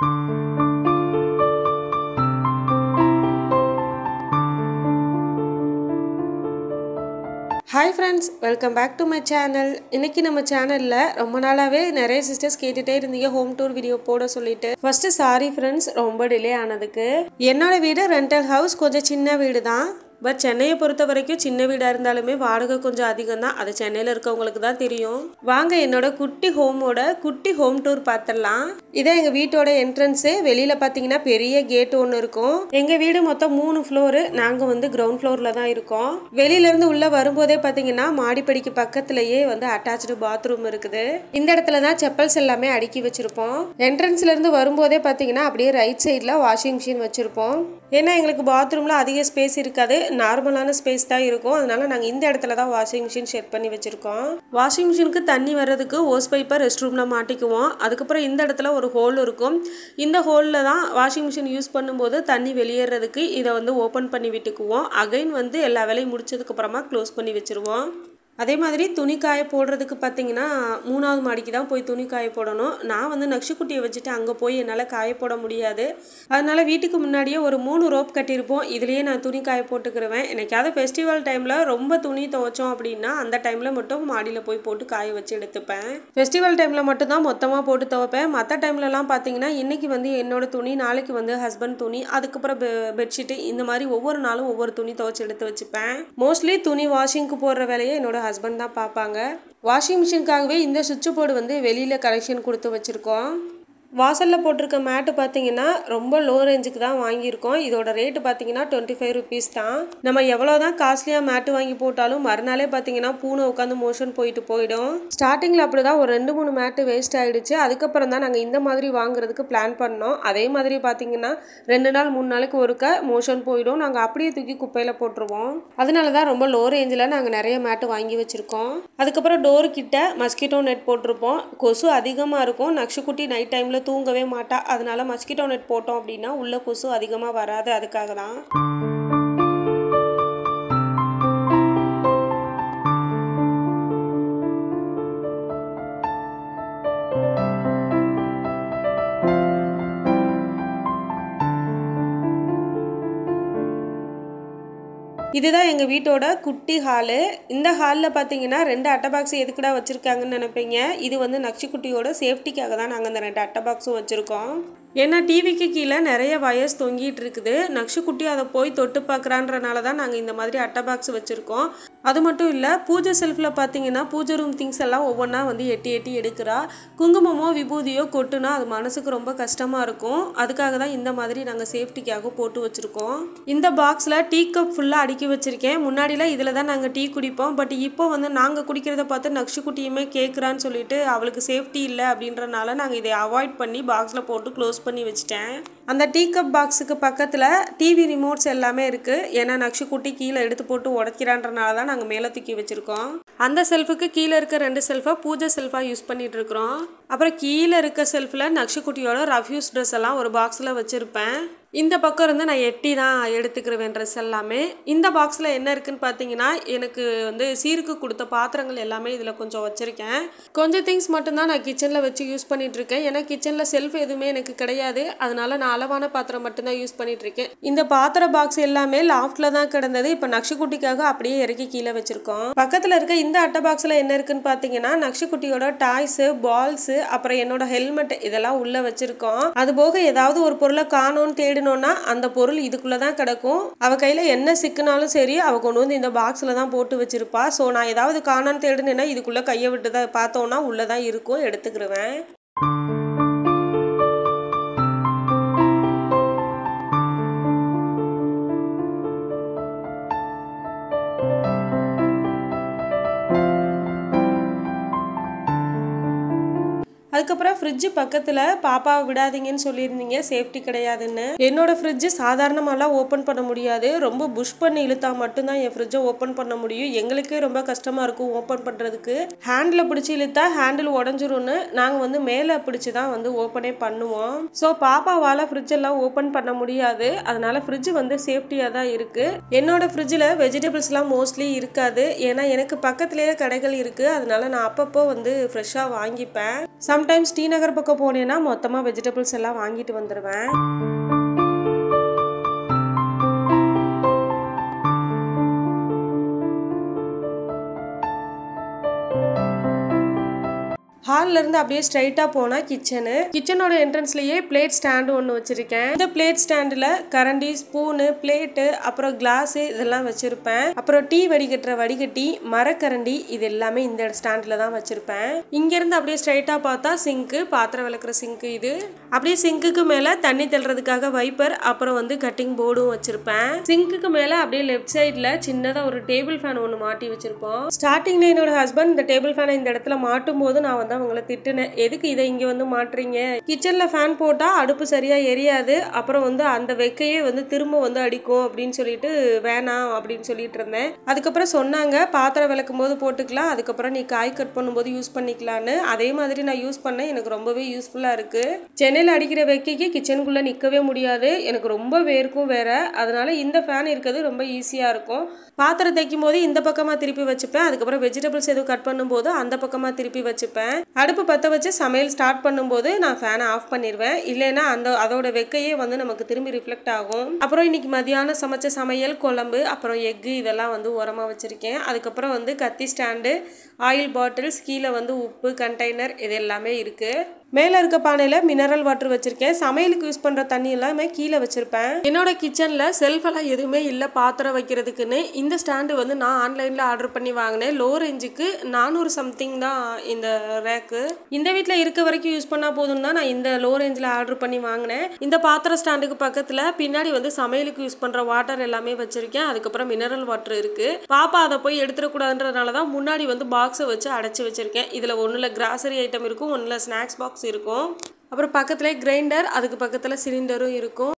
Hi friends, welcome back to my channel. இன்னைக்கு நம்ம சேனல்ல ரொம்ப நாளாவே நிறைய சிஸ்டர்ஸ் கேட்டுட்டே இருந்தீங்க ஹோம் டூர் வீடியோ போட சொல்லிட்டு. ஃபர்ஸ்ட் சாரி ஃப்ரெண்ட்ஸ், ரொம்ப டிலே ஆனதுக்கு. என்னோட வீடு ரெண்டல் ஹவுஸ், கொஞ்சம் சின்ன வீடு தான். பட் சென்னையை பொறுத்த வரைக்கும் சின்ன வீடாக இருந்தாலுமே வாடகை கொஞ்சம் அதிகம் தான். அது சென்னையில் இருக்கவங்களுக்கு தான் தெரியும். வாங்க என்னோட குட்டி ஹோம் டூர் பார்த்துடலாம். இதான் எங்கள் வீட்டோட என்ட்ரன்ஸு. வெளியில் பார்த்தீங்கன்னா பெரிய கேட் ஒன்று இருக்கும். எங்கள் வீடு மொத்தம் 3 ஃப்ளோரு. நாங்கள் வந்து கிரவுண்ட் ஃப்ளோரில் தான் இருக்கோம். வெளியிலேருந்து உள்ளே வரும்போதே பார்த்தீங்கன்னா மாடிப்படிக்கு பக்கத்துலேயே வந்து அட்டாச்சு பாத்ரூம் இருக்குது. இந்த இடத்துல தான் செப்பல்ஸ் எல்லாமே அடுக்கி வச்சுருப்போம். என்ட்ரன்ஸ்லேருந்து வரும்போதே பார்த்தீங்கன்னா அப்படியே ரைட் சைடில் வாஷிங் மிஷின் வச்சுருப்போம். ஏன்னா எங்களுக்கு பாத்ரூமில் அதிக ஸ்பேஸ் இருக்காது, நார்மலான ஸ்பேஸ் தான் இருக்கும். அதனால நாங்கள் இந்த இடத்துல தான் வாஷிங் மிஷின் செட் பண்ணி வச்சுருக்கோம். வாஷிங் மிஷினுக்கு தண்ணி வர்றதுக்கு ஓஸ் பைப்பை ரெஸ்ட் ரூமில் மாட்டிக்குவோம். அதுக்கப்புறம் இந்த இடத்துல ஒரு ஹோல் இருக்கும். இந்த ஹோலில் தான் வாஷிங் மிஷின் யூஸ் பண்ணும்போது தண்ணி வெளியேறதுக்கு இதை வந்து ஓப்பன் பண்ணி விட்டுக்குவோம். அகைன் வந்து எல்லா வேலையும் முடிச்சதுக்கப்புறமா க்ளோஸ் பண்ணி வச்சுருவோம். அதே மாதிரி துணி காய போடுறதுக்கு பார்த்தீங்கன்னா 3வது மாடிக்கு தான் போய் துணி காய போடணும். நான் வந்து நக்ஷுக்குட்டியை வச்சுட்டு அங்கே போய் என்னால் காய போட முடியாது. அதனால் வீட்டுக்கு முன்னாடியே ஒரு 3 ரோப் கட்டியிருப்போம். இதுலேயே நான் துணி காய போட்டுக்கிருவேன். எனக்காவது ஃபெஸ்டிவல் டைமில் ரொம்ப துணி துவைச்சோம் அப்படின்னா அந்த டைமில் மட்டும் மாடியில் போய் போட்டு காய வச்சு எடுத்துப்பேன். ஃபெஸ்டிவல் டைமில் மட்டும்தான் மொத்தமாக போட்டு துவைப்பேன். மற்ற டைம்லலாம் பார்த்தீங்கன்னா இன்றைக்கி வந்து என்னோட துணி, நாளைக்கு வந்து ஹஸ்பண்ட் துணி, அதுக்கப்புறம் பெட்ஷீட்டு, இந்த மாதிரி ஒவ்வொரு நாளும் ஒவ்வொரு துணி துவைச்சி எடுத்து வச்சுப்பேன். மோஸ்ட்லி துணி வாஷிங்க்கு போடுற வேலையை என்னோட ஹஸ்பண்ட் தான் பார்ப்பாங்க. வாஷிங் மிஷினுக்காகவே இந்த சுவிட்ச் போர்டு வந்து வெளியில் கனெக்ஷன் கொடுத்து வச்சுருக்கோம். வாசலில் போட்டிருக்க மேட்டு பார்த்தீங்கன்னா ரொம்ப லோ ரேஞ்சுக்கு தான் வாங்கியிருக்கோம். இதோட ரேட்டு பார்த்தீங்கன்னா 25 ருபீஸ் தான். நம்ம எவ்வளோ தான் காஸ்ட்லியாக மேட்டு வாங்கி போட்டாலும் மறுநாளே பார்த்தீங்கன்னா பூனை உட்காந்து மோஷன் போயிடும். ஸ்டார்டிங்கில் அப்படி தான் ஒரு 2-3 மேட்டு வேஸ்ட் ஆகிடுச்சு. அதுக்கப்புறம் தான் நாங்கள் இந்த மாதிரி வாங்குறதுக்கு பிளான் பண்ணோம். அதே மாதிரி பார்த்தீங்கன்னா 2 நாள் 3 நாளைக்கு ஒருக்க மோஷன் போயிடும். நாங்கள் அப்படியே தூக்கி குப்பையில் போட்டுருவோம். அதனால தான் ரொம்ப லோ ரேஞ்சில் நாங்கள் நிறைய மேட்டு வாங்கி வச்சுருக்கோம். அதுக்கப்புறம் டோர் கிட்ட மஸ்கிட்டோ நெட் போட்டிருப்போம். கொசு அதிகமாக இருக்கும். நக்ஷுக்குட்டி நைட் டைமில் தூங்கவே மாட்டா. அதனால மஸ்கிட்டோ நெட் போட்டோம் அப்படின்னா உள்ள கொசு அதிகமாக வராது. அதுக்காக தான். இதுதான் எங்கள் வீட்டோட குட்டி ஹாலு. இந்த ஹாலில் பார்த்தீங்கன்னா 2 அட்டை பாக்ஸ் எதுக்குடா வச்சுருக்காங்கன்னு நினைப்பீங்க. இது வந்து நக்ஷுக்குட்டியோட சேஃப்டிக்காக தான் நாங்கள் அந்த 2 அட்டை பாக்ஸும் வச்சுருக்கோம். ஏன்னா டிவிக்கு கீழே நிறைய வயர்ஸ் தொங்கிட்டு இருக்குது. நக்ஷுக்குட்டி அதை போய் தொட்டு பார்க்குறான்றனால தான் நாங்கள் இந்த மாதிரி அட்டை பாக்ஸ் வச்சுருக்கோம். அது மட்டும் இல்லை, பூஜை செல்ஃபில் பார்த்தீங்கன்னா பூஜை ரூம் திங்ஸ் எல்லாம் ஒவ்வொன்றா வந்து எட்டி எடுக்கிறா. குங்குமமோ விபூதியோ கொட்டுனா அது மனசுக்கு ரொம்ப கஷ்டமாக இருக்கும். அதுக்காக தான் இந்த மாதிரி நாங்கள் சேஃப்டிக்காக போட்டு வச்சுருக்கோம். இந்த பாக்ஸில் டீ கப் ஃபுல்லாக அடுக்கி வச்சுருக்கேன். முன்னாடிலாம் இதில் தான் நாங்கள் டீ குடிப்போம். பட் இப்போ வந்து நாங்கள் குடிக்கிறத பார்த்து நக்ஷுக்குட்டியுமே கேட்குறான்னு சொல்லிட்டு அவளுக்கு சேஃப்டி இல்லை அப்படின்றனால நாங்கள் இதை அவாய்ட் பண்ணி பாக்ஸில் போட்டு க்ளோஸ் பண்ணி வச்சுட்டேன். அந்த டீ கப் பாக்ஸுக்கு பக்கத்தில் டிவி ரிமோட்ஸ் எல்லாமே இருக்குது. ஏன்னா நக்ஷுக்குட்டி கீழே எடுத்து போட்டு உடைக்கிறான்றனால தான் நாங்கள் மேலே தூக்கி வச்சுருக்கோம். அந்த செல்ஃபுக்கு கீழே இருக்க 2 செல்ஃபை பூஜை செல்ஃபாக யூஸ் பண்ணிட்டு இருக்கிறோம். அப்புறம் கீழே இருக்க செல்ஃபில் நக்ஷுக்குட்டியோட ரஃப்யூஸ் ட்ரெஸ் எல்லாம் ஒரு பாக்ஸில் வச்சுருப்பேன். இந்த பக்கம் இருந்து நான் எட்டி தான் எடுத்துக்கிறேன் ட்ரெஸ் எல்லாமே. இந்த பாக்ஸில் என்ன இருக்குன்னு பார்த்தீங்கன்னா எனக்கு வந்து சீருக்கு கொடுத்த பாத்திரங்கள் எல்லாமே இதில் கொஞ்சம் வச்சுருக்கேன். கொஞ்சம் திங்ஸ் மட்டும்தான் நான் கிச்சனில் வச்சு யூஸ் பண்ணிகிட்ருக்கேன். ஏன்னா கிச்சனில் செல்ஃப் எதுவுமே எனக்கு கிடையாது. அதனால நான் அளவான பாத்திரம் மட்டும்தான் யூஸ் பண்ணிகிட்ருக்கேன். இந்த பாத்திர பாக்ஸ் எல்லாமே லாஃப்டில் தான் கிடந்தது. இப்போ நக்ஷுக்குட்டிக்காக அப்படியே இறக்கி கீழே வச்சுருக்கோம். பக்கத்தில் இருக்க இந்த அட்டை பாக்ஸில் என்ன இருக்குன்னு பார்த்தீங்கன்னா நக்ஷுக்குட்டியோட டாய்ஸு, பால்ஸு, அப்புறம் என்னோட ஹெல்மெட் இதெல்லாம் உள்ளே வச்சுருக்கோம். அது போக ஏதாவது ஒரு பொருளை காணோன்னு தேடி அந்த பொருள் இதுக்குள்ள தான் கிடக்கும். அவ கையில என்ன சிக்குனாலும் சரி அவ கொண்டு வந்து இந்த பாக்ஸ்ல தான் போட்டு வச்சிருப்பா. ஸோ நான் ஏதாவது காணான்னு தேடுனேன்னா இதுக்குள்ள கையை விட்டு தான் பார்த்தோன்னா உள்ளதான் இருக்கும், எடுத்துக்கிருவேன். அதுக்கப்புறம் ஃப்ரிட்ஜு பக்கத்தில் பாப்பாவை விடாதீங்கன்னு சொல்லியிருந்தீங்க, சேஃப்டி கிடையாதுன்னு. என்னோட ஃப்ரிட்ஜு சாதாரணமாலாம் ஓப்பன் பண்ண முடியாது. ரொம்ப புஷ் பண்ணி இழுத்தா மட்டும்தான் என் ஃப்ரிட்ஜை ஓப்பன் பண்ண முடியும். எங்களுக்கே ரொம்ப கஷ்டமாக இருக்கும் ஓப்பன் பண்ணுறதுக்கு. ஹேண்டில் பிடிச்சி இழுத்தா ஹேண்டில் உடஞ்சிரும்னு நாங்கள் வந்து மேலே பிடிச்சி தான் வந்து ஓப்பனே பண்ணுவோம். ஸோ பாப்பாவால் ஃப்ரிட்ஜெல்லாம் ஓப்பன் பண்ண முடியாது. அதனால ஃப்ரிட்ஜு வந்து சேஃப்டியாக தான் இருக்குது. என்னோட ஃப்ரிட்ஜில் வெஜிடபிள்ஸ்லாம் மோஸ்ட்லி இருக்காது. ஏன்னா எனக்கு பக்கத்துலேயே கடைகள் இருக்குது. அதனால நான் அப்பப்போ வந்து ஃப்ரெஷ்ஷாக வாங்கிப்பேன். சம்டைம்ஸ் சம்டைம்ஸ் டி நகர் பக்கம் போனேன்னா மொத்தமாக வெஜிடபிள்ஸ் எல்லாம் வாங்கிட்டு வந்துடுவேன். ஹால்ல இருந்து அப்படியே ஸ்ட்ரைட்டா போனா கிச்சனோட என்ட்ரன்ஸ்லயே பிளேட் ஸ்டாண்டு ஒன்று வச்சிருக்கேன். இந்த பிளேட் ஸ்டாண்டில் கரண்டி, ஸ்பூனு, பிளேட்டு, அப்புறம் கிளாஸ் இதெல்லாம் வச்சிருப்பேன். அப்புறம் டீ வடிகட்டுற வடிகட்டி, மரக்கரண்டி இது எல்லாமே இந்த ஸ்டாண்டில் தான் வச்சிருப்பேன். இங்க இருந்து அப்படியே ஸ்ட்ரைட்டா பார்த்தா சிங்க்கு, பாத்திரம் விளக்குற சிங்க்கு இது. அப்படியே சிங்க்குக்கு மேல தண்ணி தள்ளுறதுக்காக வைப்பர், அப்புறம் வந்து கட்டிங் போர்டும் வச்சிருப்பேன். சிங்க்குக்கு மேல அப்படியே லெஃப்ட் சைட்ல சின்னதா ஒரு டேபிள் ஃபேன் ஒன்று மாட்டி வச்சிருப்போம். ஸ்டார்டிங்ல என்னோட ஹஸ்பண்ட் இந்த டேபிள் ஃபேனை இந்த இடத்துல மாட்டும் போது நான் வந்து அவங்கள திட்டுனேன், எதுக்கு இதை இங்க வந்து மாட்டுறீங்க, கிச்சன்ல ஃபேன் போட்டா அடுப்பு சரியா எரியாது, அப்புறம் வந்து அந்த வெக்கையே வந்து திரும்ப வந்து அடிக்கும் அப்படின்னு சொல்லிட்டு வேணாம் அப்படின்னு சொல்லிட்டு இருந்தேன். அதுக்கப்புறம் சொன்னாங்க பாத்திரம் விளக்கும் போது போட்டுக்கலாம், அதுக்கப்புறம் நீ காய் கட் பண்ணும்போது யூஸ் பண்ணிக்கலான்னு. அதே மாதிரி நான் யூஸ் பண்ணேன், எனக்கு ரொம்பவே யூஸ்ஃபுல்லா இருக்கு. சென்னையில் அடிக்கிற வெக்கைக்கு கிச்சனுக்குள்ள நிற்கவே முடியாது, எனக்கு ரொம்ப வேர்க்கும் வேற. அதனால இந்த ஃபேன் இருக்கிறது ரொம்ப ஈஸியா இருக்கும். பாத்திரம் தைக்கும் போது இந்த பக்கமா திருப்பி வச்சுப்பேன், அதுக்கப்புறம் வெஜிடபிள்ஸ் எதுவும் கட் பண்ணும்போது அந்த பக்கமா திருப்பி வச்சுப்பேன். அடுப்பு பற்ற வச்சு சமையல் ஸ்டார்ட் பண்ணும்போது நான் ஃபேனை ஆஃப் பண்ணிடுவேன், இல்லைன்னா அதோட வெக்கையே வந்து நமக்கு திரும்பி ரிஃப்ளெக்ட் ஆகும். அப்புறம் இன்னைக்கு மதியானம் சமைச்ச சமையல், குழம்பு, அப்புறம் எக்கு இதெல்லாம் வந்து உரமா வச்சிருக்கேன். அதுக்கப்புறம் வந்து கத்தி ஸ்டாண்டு, ஆயில் பாட்டில்ஸ், கீழே வந்து உப்பு கண்டெய்னர் இது எல்லாமே இருக்கு. மேலே இருக்க பானையில் மினரல் வாட்டர் வச்சிருக்கேன். சமையலுக்கு யூஸ் பண்ணுற தண்ணி எல்லாமே கீழே வச்சிருப்பேன். என்னோட கிச்சனில் செல்ஃபெல்லாம் எதுவுமே இல்லை பாத்திரம் வைக்கிறதுக்குன்னு. இந்த ஸ்டாண்டு வந்து நான் ஆன்லைனில் ஆர்டர் பண்ணி வாங்கினேன். லோ ரேஞ்சுக்கு 400 சம்திங் தான் இந்த ரேக்கு. இந்த வீட்டில் இருக்க வரைக்கும் யூஸ் பண்ணால் போதும் தான் நான் இந்த லோ ரேஞ்சில் ஆர்டர் பண்ணி வாங்கினேன். இந்த பாத்திர ஸ்டாண்டுக்கு பக்கத்தில் பின்னாடி வந்து சமையலுக்கு யூஸ் பண்ணுற வாட்டர் எல்லாமே வச்சிருக்கேன். அதுக்கப்புறம் மினரல் வாட்டர் இருக்கு. பாப்பா அதை போய் எடுத்துடக்கூடாதுன்றதுனால தான் முன்னாடி வந்து பாக்ஸை வச்சு அடைச்சி வச்சிருக்கேன். இதில் ஒன்றில் கிராசரி ஐட்டம் இருக்கும், ஒன்றில் ஸ்நாக்ஸ் பாக்ஸ் இருக்கும். அப்புறம் பக்கத்துல கிரைண்டர், அதுக்கு பக்கத்துல சிலிண்டரும் இருக்கும்.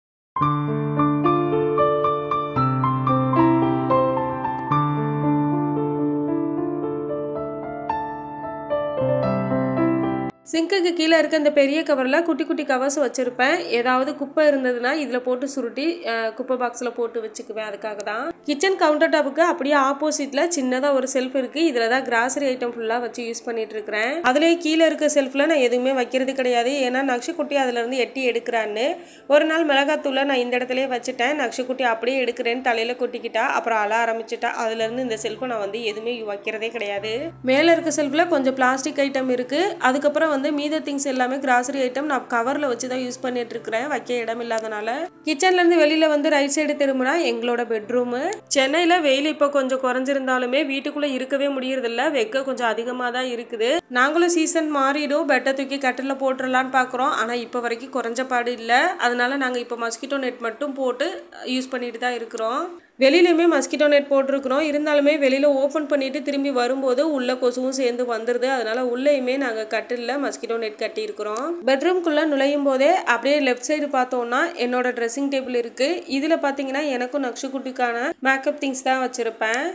சிங்க்குக்கு கீழே இருக்க இந்த பெரிய கவரில் குட்டி குட்டி கவர்ஸ் வச்சுருப்பேன். ஏதாவது குப்பை இருந்ததுன்னா இதில் போட்டு சுருட்டி குப்பை பாக்ஸில் போட்டு வச்சுக்குவேன். அதுக்காக தான். கிச்சன் கவுண்டர் டாப்புக்கு அப்படியே ஆப்போசிட்டில் சின்னதாக ஒரு செல்ஃப் இருக்குது. இதில் தான் கிராசரி ஐட்டம் ஃபுல்லாக வச்சு யூஸ் பண்ணிட்டு இருக்கிறேன். அதுலேயே கீழே இருக்க செல்ஃபில் நான் எதுவுமே வைக்கிறது கிடையாது, ஏன்னா நக்ஷுக்குட்டி அதுலேருந்து எட்டி எடுக்கிறான்னு. ஒரு நாள் மிளகாத்தூளை நான் இந்த இடத்துலேயே வச்சுட்டேன். நக்ஷுக்குட்டி அப்படியே எடுக்கிறேன்னு தலையில் கொட்டிக்கிட்டா, அப்புறம் அழ ஆரம்பிச்சிட்டா. அதுலேருந்து இந்த செல்ஃபை நான் வந்து எதுவுமே வைக்கிறதே கிடையாது. மேலே இருக்க செல்ஃபில் கொஞ்சம் பிளாஸ்டிக் ஐட்டம் இருக்குது. அதுக்கப்புறம் வந்து மீத திங்ஸ் எல்லாமே கிராசரி ஐட்டம் நான் கவர்ல வச்சு தான் யூஸ் பண்ணிட்டு இருக்கிறேன், வைக்க இடம் இல்லாதனால. கிச்சன்ல இருந்து வெளியில வந்து ரைட் சைடு திரும்பினா எங்களோட பெட்ரூம். சென்னையில வெயில் இப்போ கொஞ்சம் குறைஞ்சிருந்தாலுமே வீட்டுக்குள்ள இருக்கவே முடியறது இல்ல, வெக்க கொஞ்சம் அதிகமா தான் இருக்குது. நாங்களும் சீசன் மாறிடும், பெட்டை தூக்கி கட்டில போட்டுடலான்னு பாக்குறோம். ஆனா இப்போ வரைக்கும் குறைஞ்ச பாடு இல்லை. அதனால நாங்க இப்போ மஸ்கிட்டோ நெட் மட்டும் போட்டு யூஸ் பண்ணிட்டு தான் இருக்கிறோம். வெளியிலுமே மஸ்கிட்டோ நெட் போட்டிருக்கிறோம். இருந்தாலுமே வெளியில் ஓப்பன் பண்ணிவிட்டு திரும்பி வரும்போது உள்ளே கொசுவும் சேர்ந்து வந்துடுது. அதனால் உள்ளேயுமே நாங்கள் கட்டிலில் மஸ்கிட்டோ நெட் கட்டியிருக்கிறோம். பெட்ரூம்குள்ளே நுழையும் போதே அப்படியே லெஃப்ட் சைடு பார்த்தோன்னா என்னோட ட்ரெஸ்ஸிங் டேபிள் இருக்குது. இதில் பார்த்தீங்கன்னா எனக்கும் நக்ஷுக்குட்டிக்கான மேக்கப் திங்ஸ் தான் வச்சுருப்பேன்.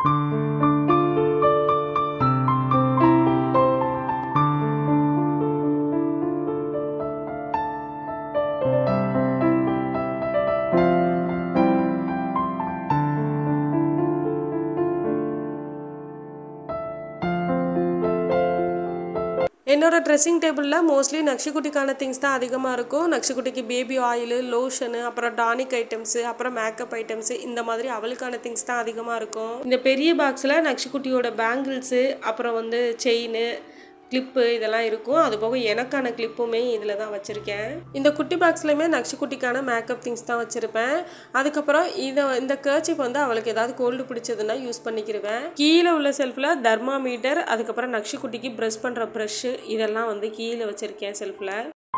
என்னோட ட்ரெஸ்ஸிங் டேபிளில் மோஸ்ட்லி நக்ஷுக்குட்டிக்கான திங்ஸ் தான் அதிகமாக இருக்கும். நக்ஷுக்குட்டிக்கு பேபி ஆயிலு, லோஷனு, அப்புறம் டானிக் ஐட்டம்ஸு, அப்புறம் மேக்கப் ஐட்டம்ஸு, இந்த மாதிரி அவளுக்கான திங்ஸ் தான் அதிகமாக இருக்கும். இந்த பெரிய பாக்ஸில் நக்ஷுக்குட்டியோட பேங்கிள்ஸு, அப்புறம் வந்து செயின், கிளிப்பு இதெல்லாம் இருக்கும். அது போக எனக்கான கிளிப்புமே இதில் தான் வச்சுருக்கேன். இந்த குட்டி பாக்ஸ்லையுமே நக்ஷுக்குட்டிக்கான மேக்கப் திங்ஸ் தான் வச்சுருப்பேன். அதுக்கப்புறம் இந்த கர்ச்சிப் வந்து அவளுக்கு ஏதாவது கோல்டு பிடிச்சதுன்னா யூஸ் பண்ணிக்கிடுவேன். கீழே உள்ள செல்ஃபில் தர்மாமீட்டர், அதுக்கப்புறம் நக்ஷுக்குட்டிக்கு ப்ரஷ் பண்ணுற ப்ரஷ்ஷு இதெல்லாம் வந்து கீழே வச்சுருக்கேன் செல்ஃபில்.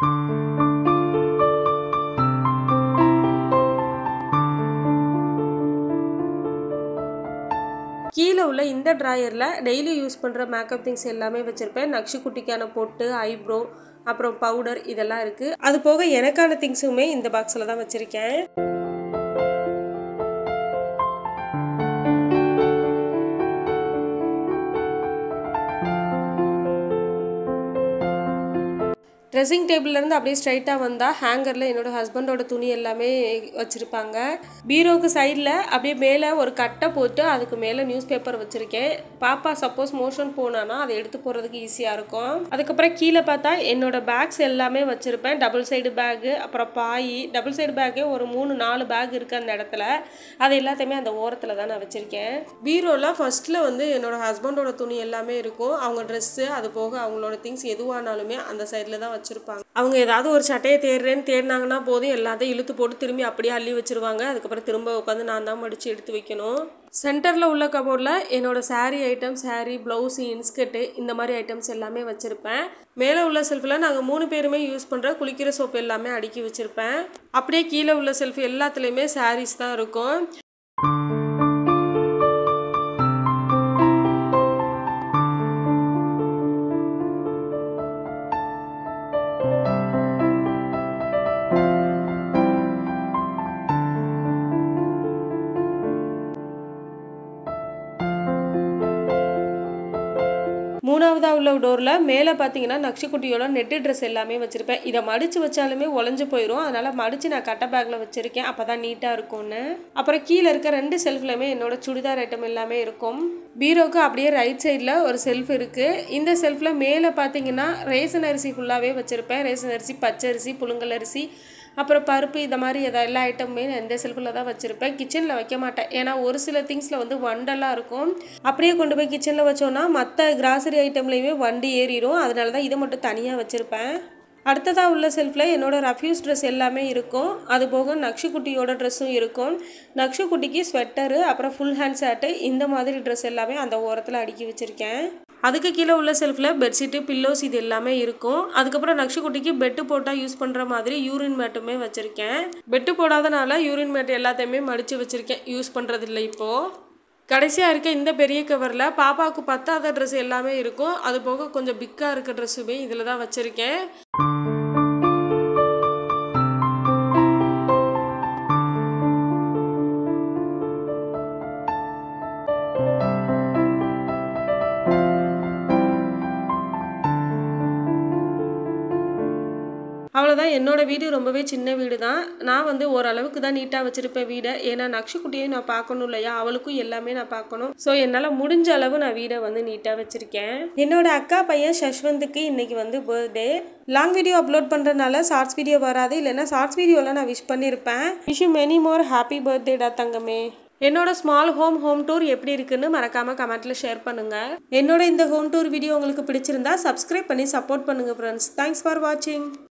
கீழே உள்ள இந்த ட்ராயரில் டெய்லி யூஸ் பண்ணுற மேக்கப் திங்ஸ் எல்லாமே வச்சுருப்பேன். நக்ஷுக்குட்டிக்கான பொட்டு, ஐப்ரோ, அப்புறம் பவுடர் இதெல்லாம் இருக்குது. அது போக எனக்கான திங்ஸுமே இந்த பாக்ஸில் தான் வச்சுருக்கேன். ட்ரெஸ்ஸிங் டேபிள்லேருந்து அப்படியே ஸ்ட்ரைட்டாக வந்தால் ஹேங்கரில் என்னோட ஹஸ்பண்டோட துணி எல்லாமே வச்சுருப்பாங்க. பீரோவுக்கு சைடில் அப்படியே மேலே ஒரு கட்டை போட்டு அதுக்கு மேலே நியூஸ் பேப்பர் வச்சுருக்கேன். பாப்பா சப்போஸ் மோஷன் போனான்னா அதை எடுத்து போகிறதுக்கு ஈஸியாக இருக்கும். அதுக்கப்புறம் கீழே பார்த்தா என்னோட பேக்ஸ் எல்லாமே வச்சுருப்பேன். டபுள் சைடு பேக்கு, அப்புறம் பாய், டபுள் சைடு பேக்கே ஒரு 3-4 பேக் இருக்குது அந்த இடத்துல. அது எல்லாத்தையுமே அந்த ஓரத்தில் தான் நான் வச்சுருக்கேன். பீரோவில் ஃபர்ஸ்ட்டில் வந்து என்னோட ஹஸ்பண்டோட துணி எல்லாமே இருக்கும். அவங்க ட்ரெஸ்ஸு அது போக அவங்களோட திங்ஸ் எதுவானாலுமே அந்த சைடில் தான் வச்சுருப்பாங்க. அவங்க ஏதாவது ஒரு சட்டையை தேடினாங்கன்னா போதும் எல்லாத்தையும் இழுத்து போட்டு திரும்பி அப்படியே அள்ளி வச்சுருவாங்க. அதுக்கப்புறம் திரும்ப உட்காந்து நான் தான் மடித்து எடுத்து வைக்கணும். சென்டரில் உள்ள கபோர்டில் என்னோட sari item, sari, blouse, inskirt இந்த மாதிரி ஐட்டம்ஸ் எல்லாமே வச்சுருப்பேன். மேலே உள்ள செல்ஃபில் நாங்கள் 3 பேருமே யூஸ் பண்ணுற குளிக்கிற சோப்பு எல்லாமே அடுக்கி வச்சுருப்பேன். அப்படியே கீழே உள்ள செல்ஃப் எல்லாத்துலேயுமே சாரீஸ் தான் இருக்கும். மூணாவதாக உள்ள டோரில் மேலே பார்த்தீங்கன்னா நக்ஷிக்குட்டியோட நெட்டு ட்ரெஸ் எல்லாமே வச்சுருப்பேன். இதை மடித்து வச்சாலுமே உடஞ்சி போயிடும். அதனால் மடித்து நான் கட்டை பேக்கில் வச்சுருக்கேன். அப்போ தான் நீட்டாக இருக்கும்னு. அப்புறம் கீழே இருக்க 2 செல்ஃப்லையுமே என்னோட சுடிதார் ஐட்டம் எல்லாமே இருக்கும். பீரோவுக்கு அப்படியே ரைட் சைடில் ஒரு செல்ஃப் இருக்குது. இந்த செல்ஃபில் மேலே பார்த்தீங்கன்னா ரேசன் அரிசி ஃபுல்லாகவே வச்சுருப்பேன். ரேசன் அரிசி, பச்சரிசி, புழுங்கல் அரிசி, அப்புறம் பருப்பு, இந்த மாதிரி எல்லா ஐட்டமுமே இந்த செல்ஃபில் தான் வச்சுருப்பேன். கிச்சனில் வைக்க மாட்டேன். ஏன்னா ஒரு சில திங்ஸில் வந்து வண்டெல்லாம் இருக்கும். அப்படியே கொண்டு போய் கிச்சனில் வச்சோன்னா மற்ற கிராசரி ஐட்டம்லேயுமே வண்டு ஏறிடும். அதனால தான் இதை மட்டும் தனியாக வச்சுருப்பேன். அடுத்ததாக உள்ள செல்ஃபில் என்னோட ரஃப்யூஸ் ட்ரெஸ் எல்லாமே இருக்கும். அது போக நக்ஷுக்குட்டியோட ட்ரெஸ்ஸும் இருக்கும். நக்ஷுக்குட்டிக்கு ஸ்வெட்டரு, அப்புறம் ஃபுல் ஹேண்ட் ஷர்ட்டு, இந்த மாதிரி ட்ரெஸ் எல்லாமே அந்த ஓரத்தில் அடுக்கி வச்சுருக்கேன். அதுக்கு கீழே உள்ள செல்ஃபில் பெட்ஷீட்டு, பில்லோஸ் இது எல்லாமே இருக்கும். அதுக்கப்புறம் நக்ஷுக்குட்டிக்கு பெட்டு போட்டால் யூஸ் பண்ணுற மாதிரி யூரின் மேட்டுமே வச்சுருக்கேன். பெட்டு போடாதனால யூரின் மேட் எல்லாத்தையுமே மடித்து வச்சுருக்கேன். யூஸ் பண்ணுறதில்ல இப்போது. கடைசியாக இருக்க இந்த பெரிய கவரில் பாப்பாவுக்கு பத்தாத ட்ரெஸ் எல்லாமே இருக்கும். அது போக கொஞ்சம் பிக்காக இருக்க ட்ரெஸ்ஸுமே இதில் தான் வச்சுருக்கேன். அவ்வளோதான். என்னோட வீடு ரொம்பவே சின்ன வீடு தான். நான் வந்து ஓரளவுக்கு தான் நீட்டாக வச்சுருப்பேன் வீடை. ஏன்னா நக்ஷுக்குட்டியும் நான் பார்க்கணும் இல்லையா, அவளுக்கும் எல்லாமே நான் பார்க்கணும். ஸோ என்னால் முடிஞ்ச அளவு நான் வீடை வந்து நீட்டாக வச்சுருக்கேன். என்னோட அக்கா பையன் ஷஷ்வந்துக்கு இன்றைக்கி வந்து பர்த்டே. லாங் வீடியோ அப்லோட் பண்ணுறதுனால ஷார்ட்ஸ் வீடியோ வராது. இல்லைன்னா ஷார்ட்ஸ் வீடியோவில் நான் விஷ் பண்ணியிருப்பேன். Wish you many more happy பர்த்டேடா தங்கமே. என்னோட ஸ்மால் ஹோம் டூர் எப்படி இருக்குன்னு மறக்காமல் கமெண்ட்டில் ஷேர் பண்ணுங்கள். என்னோட இந்த ஹோம் டூர் வீடியோ உங்களுக்கு பிடிச்சிருந்தா சப்ஸ்கிரைப் பண்ணி சப்போர்ட் பண்ணுங்கள் ஃப்ரெண்ட்ஸ். தேங்க்ஸ் ஃபார் வாட்சிங்.